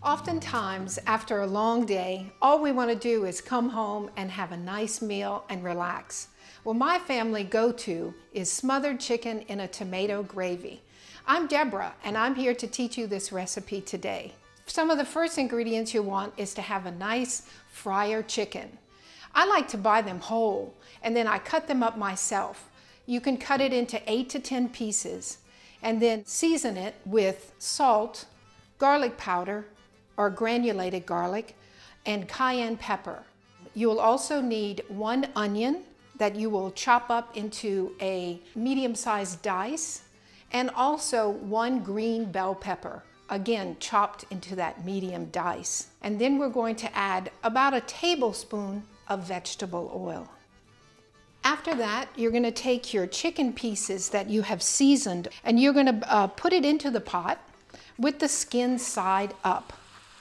Oftentimes, after a long day, all we want to do is come home and have a nice meal and relax. Well, my family go-to is smothered chicken in a tomato gravy. I'm Deborah, and I'm here to teach you this recipe today. Some of the first ingredients you want is to have a nice fryer chicken. I like to buy them whole, and then I cut them up myself. You can cut it into 8 to 10 pieces, and then season it with salt, garlic powder, or granulated garlic, and cayenne pepper. You will also need 1 onion that you will chop up into a medium-sized dice, and also 1 green bell pepper, again chopped into that medium dice. And then we're going to add about a tablespoon of vegetable oil. After that, you're going to take your chicken pieces that you have seasoned, and you're going to put it into the pot with the skin side up.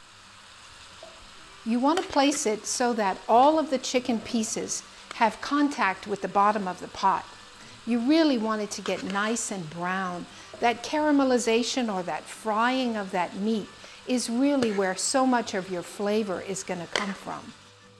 You want to place it so that all of the chicken pieces have contact with the bottom of the pot. You really want it to get nice and brown. That caramelization or that frying of that meat is really where so much of your flavor is going to come from.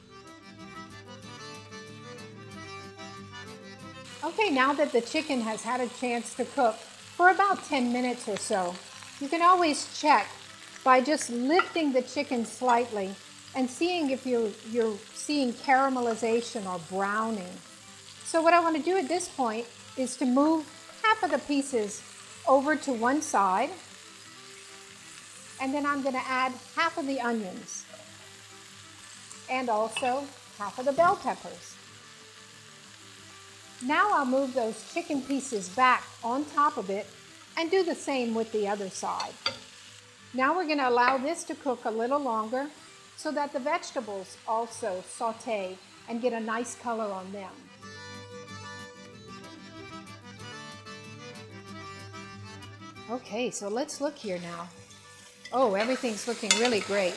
Okay, now that the chicken has had a chance to cook for about 10 minutes or so, you can always check by just lifting the chicken slightly and seeing if you're seeing caramelization or browning. So what I want to do at this point is to move half of the pieces over to one side, and then I'm going to add half of the onions and also half of the bell peppers. Now I'll move those chicken pieces back on top of it and do the same with the other side. Now we're going to allow this to cook a little longer so that the vegetables also saute and get a nice color on them. Okay, so let's look here now. Oh, everything's looking really great.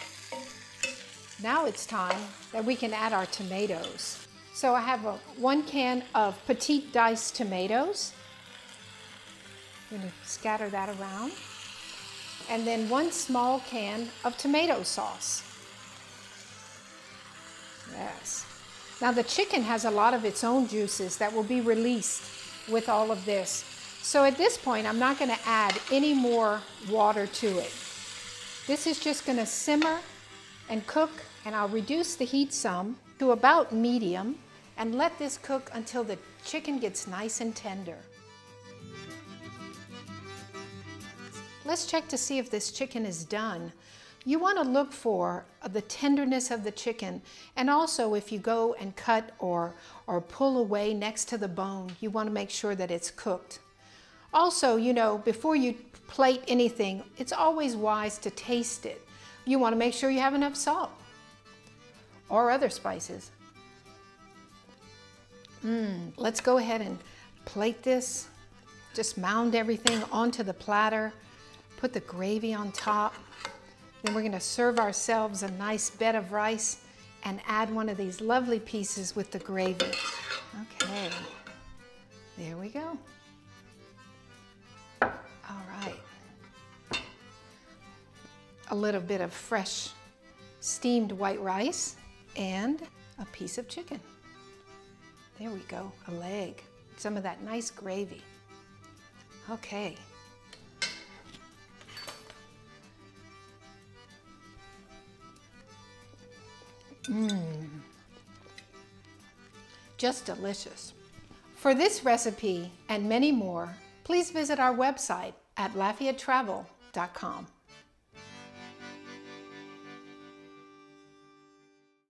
Now it's time that we can add our tomatoes. So I have 1 can of petite diced tomatoes. I'm going to scatter that around. And then 1 small can of tomato sauce. Yes. Now the chicken has a lot of its own juices that will be released with all of this. So at this point, I'm not going to add any more water to it. This is just going to simmer and cook, and I'll reduce the heat some to about medium and let this cook until the chicken gets nice and tender. Let's check to see if this chicken is done. You want to look for the tenderness of the chicken, and also if you go and cut or pull away next to the bone, you want to make sure that it's cooked. Also, you know, before you plate anything, it's always wise to taste it. You want to make sure you have enough salt or other spices. Let's go ahead and plate this. Just mound everything onto the platter. Put the gravy on top. Then we're going to serve ourselves a nice bed of rice and add one of these lovely pieces with the gravy. Okay, there we go. All right. A little bit of fresh steamed white rice and a piece of chicken. There we go, a leg. Some of that nice gravy. Okay. Just delicious. For this recipe and many more, please visit our website at LafayetteTravel.com.